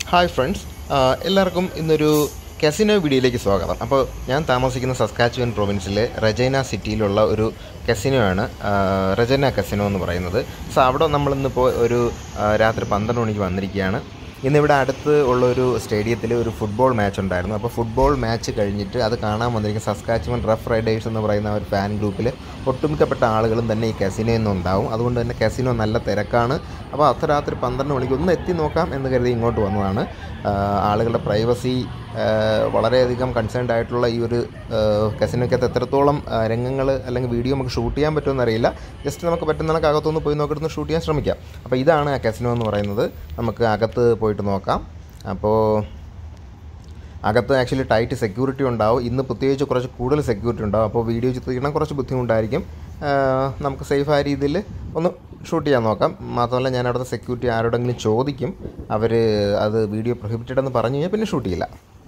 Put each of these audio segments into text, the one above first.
Hi friends, എല്ലാവർക്കും ഇന്നൊരു കസിനോ വീഡിയോയിലേക്ക് സ്വാഗതം. അപ്പോൾ ഞാൻ താമസിക്കുന്ന സസ്കാച്ചുവൻ പ്രൊവിൻസിലെ റജൈന സിറ്റിയിലുള്ള ഒരു കസിനോ ആണ് റജൈന കസിനോ എന്ന് പറയുന്നത്. സോ അവിടെ നമ്മളിന്നിപ്പോൾ ഒരു രാത്രി 12 മണിക്ക് വന്നിരിക്കുകയാണ്. ഇന്നിവിടെ അടുത്ത് ഉള്ളൊരു സ്റ്റേഡിയത്തിൽ ഒരു ഫുട്ബോൾ മാച്ച് ഉണ്ടായിരുന്നു. അപ്പോൾ ഫുട്ബോൾ മാച്ച് കഴിഞ്ഞിട്ട് അത് കാണാൻ വന്നിരിക്കുന്ന സസ്കാച്ചുവൻ റഫ് റൈഡേഴ്സ് എന്ന് പറയുന്ന ഒരു ഫാൻ ഗ്രൂപ്പിൽ ഒട്ടുമിക്കപ്പെട്ട ആളുകളും തന്നെ ഈ കസിനോയിൽ നിന്നുണ്ടാവും. അതുകൊണ്ട് തന്നെ കസിനോ നല്ല തിരക്കാണ്. അപ്പോൾ അർദ്ധരാത്രി 12 മണിക്ക് ഒന്ന് എത്തി നോക്കാം എന്ന് കരുതി ഇങ്ങോട്ട് വന്നതാണ്. ആളുകളുടെ പ്രൈവസി വളരെയധികം കൺസേൺഡ് ആയിട്ടുള്ള ഈ ഒരു കസിനോയ്ക്കകത്ത് എത്രത്തോളം രംഗങ്ങൾ അല്ലെങ്കിൽ വീഡിയോ നമുക്ക് ഷൂട്ട് ചെയ്യാൻ പറ്റുമെന്ന് അറിയില്ല. ജസ്റ്റ് നമുക്ക് പറ്റുന്ന കണക്ക് അകത്തൊന്ന് പോയി നോക്കിയിട്ട് ഷൂട്ട് ചെയ്യാൻ ശ്രമിക്കാം. അപ്പോൾ ഇതാണ് ആ കസിനോ എന്ന് പറയുന്നത്. നമുക്ക് അകത്ത് പോയിട്ട് നോക്കാം. അപ്പോൾ അകത്ത് ആക്ച്വലി ടൈറ്റ് സെക്യൂരിറ്റി ഉണ്ടാവും. ഇന്ന് പ്രത്യേകിച്ച് കുറച്ച് കൂടുതൽ സെക്യൂരിറ്റി ഉണ്ടാവും. അപ്പോൾ വീഡിയോ ചിത്രീകരണം കുറച്ച് ബുദ്ധിമുട്ടായിരിക്കും. നമുക്ക് സേഫായ രീതിയിൽ ഒന്ന് ഷൂട്ട് ചെയ്യാൻ നോക്കാം. മാത്രമല്ല, ഞാൻ അവിടുത്തെ സെക്യൂരിറ്റി ആരോടെങ്കിലും ചോദിക്കും. അവർ അത് വീഡിയോ പ്രൊഹിബിറ്റഡ് എന്ന് പറഞ്ഞു കഴിഞ്ഞാൽ പിന്നെ ഷൂട്ട് ചെയ്യില്ല.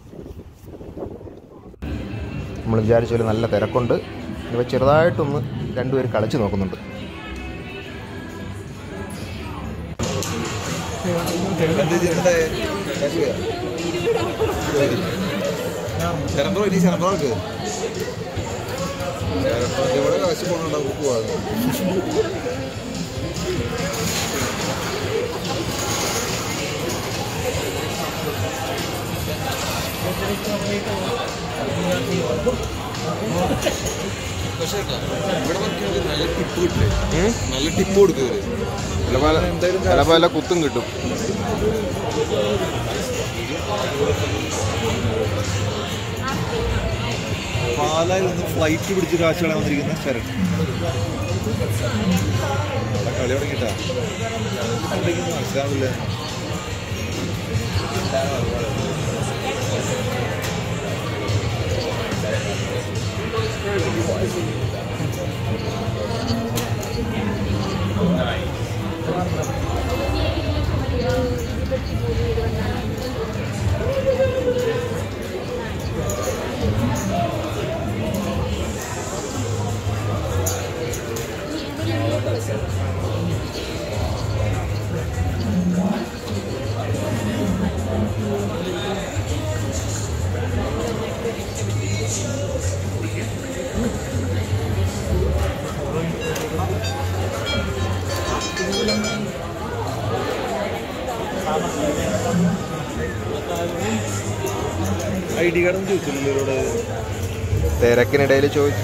നമ്മൾ വിചാരിച്ച പോലെ നല്ല തിരക്കുണ്ട്. ഇപ്പോൾ ചെറുതായിട്ടൊന്ന് രണ്ടുപേർ കളിച്ച് നോക്കുന്നുണ്ട്. നല്ല ടിപ്പ് കൊടുക്കുക, പല കുത്തും കിട്ടും. പാലായിൽ നിന്ന് ഫ്ലൈറ്റ് പിടിച്ച് കാശ് കളയാൻ വന്നിരിക്കുന്ന ശരൺ കളി തുടങ്ങിട്ടാ മനസ്സിലാവില്ല. ID കാർഡൊന്നും ചോദിച്ചില്ലല്ലോ ഇവരോട്. തിരക്കിനിടയിൽ ചോദിച്ചില്ല.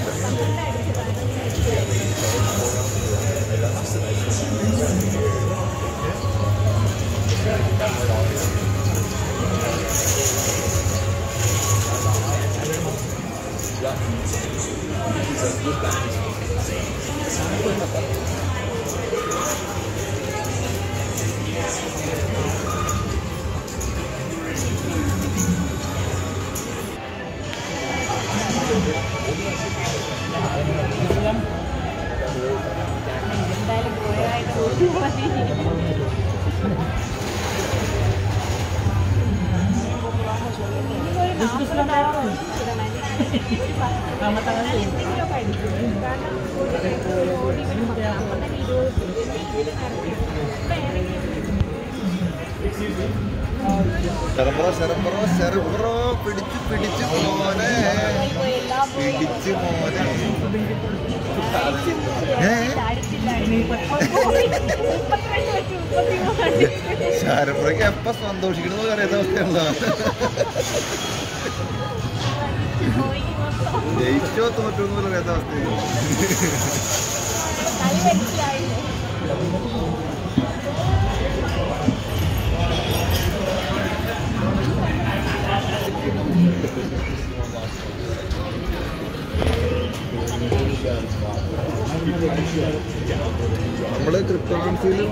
പിടിച്ച് മോനെ ശാരപ്പുറയ്ക്ക് എപ്പ സന്തോഷിക്കണമെന്ന് അറിയാത്ത അവസ്ഥയുള്ള ജയിച്ചോ തോറ്റോന്ന് അറിയാത്ത അവസ്ഥയാണ്. നമ്മള് ക്രിപ്റ്റോ കറൻസിയിലും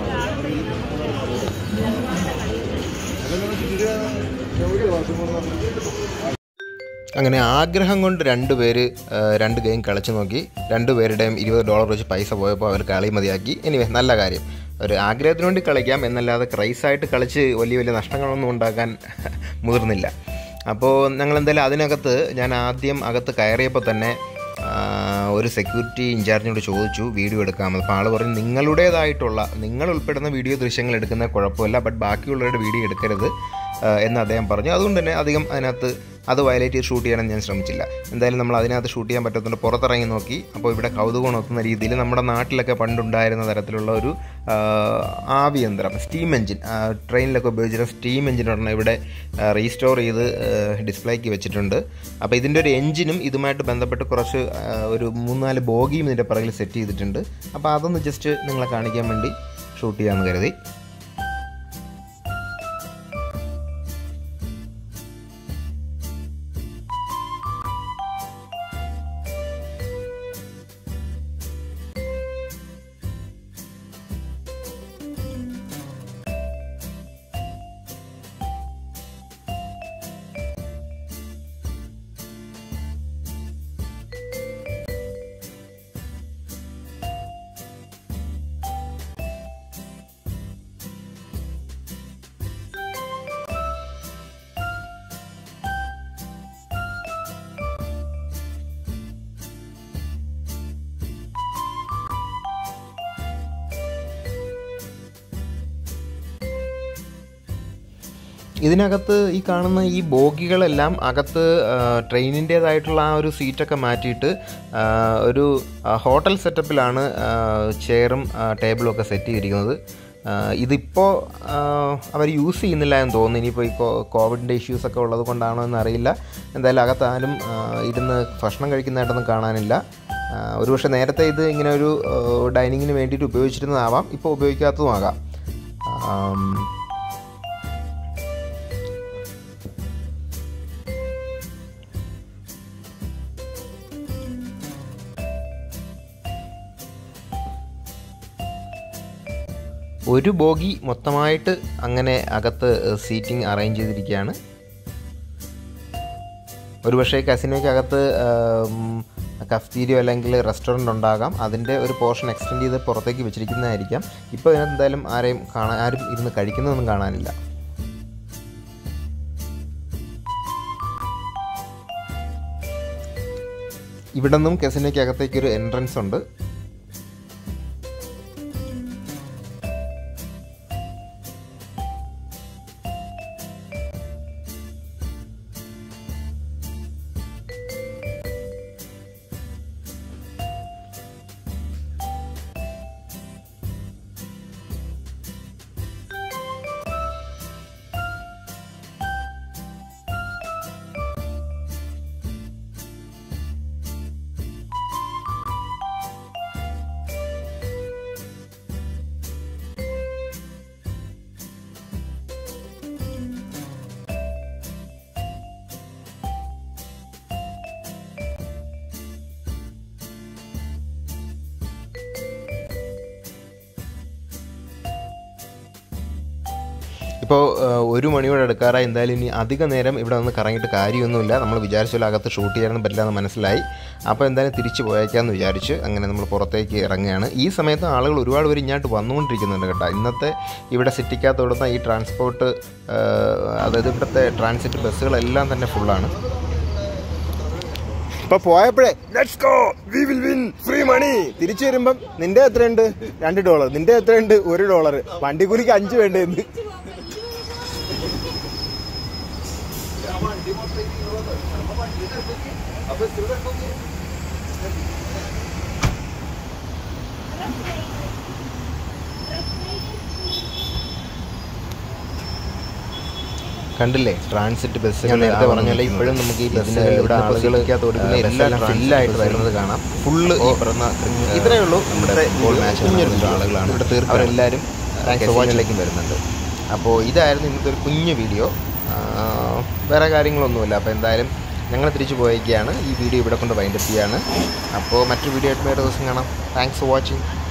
അങ്ങനെ ആഗ്രഹം കൊണ്ട് രണ്ട് ഗെയിം കളിച്ച് നോക്കി. രണ്ടുപേരുടെയും $20 വെച്ച് പൈസ പോയപ്പോൾ അവർ കളി മതിയാക്കി. എനിവേ, നല്ല കാര്യം. ഒരു ആഗ്രഹത്തിന് വേണ്ടി കളിക്കാം എന്നല്ലാതെ ക്രൈസായിട്ട് കളിച്ച് വലിയ വലിയ നഷ്ടങ്ങളൊന്നും ഉണ്ടാക്കാൻ മുതിർന്നില്ല. അപ്പോൾ ഞങ്ങളെന്തായാലും ഞാൻ ആദ്യം അകത്ത് കയറിയപ്പോൾ തന്നെ ഒരു സെക്യൂരിറ്റി ഇൻചാർജിനോട് ചോദിച്ചു വീഡിയോ എടുക്കാമെന്ന്. അപ്പോൾ ആൾ പറഞ്ഞു നിങ്ങൾ ഉൾപ്പെടുന്ന വീഡിയോ ദൃശ്യങ്ങൾ എടുക്കുന്ന കുഴപ്പമില്ല, ബട്ട് ബാക്കിയുള്ളവരുടെ വീഡിയോ എടുക്കരുത്, എന്ന് അദ്ദേഹം പറഞ്ഞു. അതുകൊണ്ട് തന്നെ അധികം അതിനകത്ത് അത് വയലേറ്റ് ചെയ്ത് ഷൂട്ട് ചെയ്യാനും ഞാൻ ശ്രമിച്ചില്ല. എന്തായാലും നമ്മൾ അതിനകത്ത് ഷൂട്ട് ചെയ്യാൻ പറ്റുന്നുണ്ട്. പുറത്തിറങ്ങി നോക്കി. അപ്പോൾ ഇവിടെ കൗതുകം ഒത്തുന്ന രീതിയിൽ നമ്മുടെ നാട്ടിലൊക്കെ പണ്ടുണ്ടായിരുന്ന തരത്തിലുള്ള ഒരു ആവിയന്ത്രം, സ്റ്റീം എഞ്ചിൻ, ട്രെയിനിലൊക്കെ ഉപയോഗിച്ചിരുന്ന സ്റ്റീം എഞ്ചിൻ ഒരെണ്ണം ഇവിടെ റീസ്റ്റോർ ചെയ്ത് ഡിസ്പ്ലേക്ക് വെച്ചിട്ടുണ്ട്. അപ്പോൾ ഇതിൻ്റെ ഒരു എഞ്ചിനും ഇതുമായിട്ട് ബന്ധപ്പെട്ട് കുറച്ച് ഒരു 3-4 ബോഗിയും ഇതിൻ്റെ പിറകിൽ സെറ്റ് ചെയ്തിട്ടുണ്ട്. അപ്പോൾ അതൊന്ന് ജസ്റ്റ് നിങ്ങളെ കാണിക്കാൻ വേണ്ടി ഷൂട്ട് ചെയ്യാമെന്ന് കരുതി. ഇതിനകത്ത് ഈ കാണുന്ന ഈ ബോഗികളെല്ലാം അകത്ത് ട്രെയിനിൻ്റേതായിട്ടുള്ള ആ ഒരു സീറ്റൊക്കെ മാറ്റിയിട്ട് ഒരു ഹോട്ടൽ സെറ്റപ്പിലാണ് ചെയറും ടേബിളും ഒക്കെ സെറ്റ് ചെയ്തിരിക്കുന്നത്. ഇതിപ്പോൾ അവർ യൂസ് ചെയ്യുന്നില്ല എന്ന് തോന്നുന്നു. ഇനിയിപ്പോൾ ഈ കോവിഡിൻ്റെ ഇഷ്യൂസൊക്കെ ഉള്ളത് കൊണ്ടാണോ എന്നറിയില്ല. എന്തായാലും അകത്താരും ഇരുന്ന് ഭക്ഷണം കഴിക്കുന്നതായിട്ടൊന്നും കാണാനില്ല. ഒരുപക്ഷെ നേരത്തെ ഇത് ഇങ്ങനെ ഒരു ഡൈനിങ്ങിന് വേണ്ടിയിട്ട് ഉപയോഗിച്ചിരുന്നതാവാം, ഇപ്പോൾ ഉപയോഗിക്കാത്തതുമാകാം. ഒരു ബോഗി മൊത്തമായിട്ട് അങ്ങനെ അകത്ത് സീറ്റിംഗ് അറേഞ്ച് ചെയ്തിരിക്കുകയാണ്. ഒരുപക്ഷേ കസിനോയ്ക്കകത്ത് കഫ്റ്റീരിയോ അല്ലെങ്കിൽ റെസ്റ്റോറൻറ്റ് ഉണ്ടാകാം. അതിൻ്റെ ഒരു പോർഷൻ എക്സ്റ്റെൻഡ് ചെയ്ത് പുറത്തേക്ക് വെച്ചിരിക്കുന്നതായിരിക്കാം. ഇപ്പോൾ ഇതിനകത്ത് എന്തായാലും ആരും ഇരുന്ന് കഴിക്കുന്നതൊന്നും കാണാനില്ല. ഇവിടെ നിന്നും കസിനോയ്ക്കകത്തേക്കൊരു എൻട്രൻസ് ഉണ്ട്. ഇപ്പോൾ 1 മണിയോടെ എടുക്കാറായി. എന്തായാലും ഇനി അധിക നേരം ഇവിടെ നിന്ന് കറങ്ങിയിട്ട് കാര്യമൊന്നുമില്ല. നമ്മൾ വിചാരിച്ചാൽ അകത്ത് ഷൂട്ട് ചെയ്യാനൊന്നും പറ്റില്ല എന്ന് മനസ്സിലായി. അപ്പോൾ എന്തായാലും തിരിച്ച് പോയേക്കാമെന്ന് വിചാരിച്ച് അങ്ങനെ നമ്മൾ പുറത്തേക്ക് ഇറങ്ങുകയാണ്. ഈ സമയത്ത് ആളുകൾ ഒരുപാട് പേര് ഇങ്ങോട്ട് വന്നുകൊണ്ടിരിക്കുന്നുണ്ട് കേട്ടോ. ഇന്നത്തെ ഇവിടെ സിറ്റിക്കകത്ത് ഓടുന്ന ഈ ട്രാൻസ്പോർട്ട്, അതായത് ഇവിടുത്തെ ട്രാൻസിറ്റ് ബസ്സുകളെല്ലാം തന്നെ ഫുള്ളാണ്. ഇപ്പോൾ പോയപ്പോഴേ let's go we will win free money, തിരിച്ചു വരുമ്പം നിൻ്റെ എത്രയുണ്ട് $2, നിൻ്റെ എത്രയുണ്ട് $1, വണ്ടിക്കൂലിക്ക് 5 വേണ്ടേന്ന്. കണ്ടില്ലേ ട്രാൻസിറ്റ് ബസ്സുകൾ, നേരത്തെ പറഞ്ഞാൽ ഇപ്പോഴും നമുക്ക് ഈ ബസ്സിൽ ഇവിടെ ആളുകൾ എല്ലാം ഫില്ലായിട്ട് വരുന്നത് കാണാം. ഫുള്ള് ഈ പറഞ്ഞ ഇത്രയേ ഉള്ളൂ. നമ്മുടെ ഫുട്ബോൾ മാച്ച് ആളുകളാണ് ഇവിടെ തീർച്ചയായും അവരെല്ലാവരും വാച്ചിലേക്കും വരുന്നുണ്ട്. അപ്പോൾ ഇതായിരുന്നു ഇന്നത്തെ ഒരു കുഞ്ഞു വീഡിയോ, വേറെ കാര്യങ്ങളൊന്നുമില്ല. അപ്പോൾ എന്തായാലും ഞങ്ങൾ തിരിച്ചു പോയേക്കാണ്. ഈ വീഡിയോ ഇവിടെ കൊണ്ട് വൈൻഡപ്പ് ചെയ്യാണ്. അപ്പോൾ മറ്റൊരു വീഡിയോ ആയിട്ട് വേറെ ദിവസം കാണാം. Thanks for watching.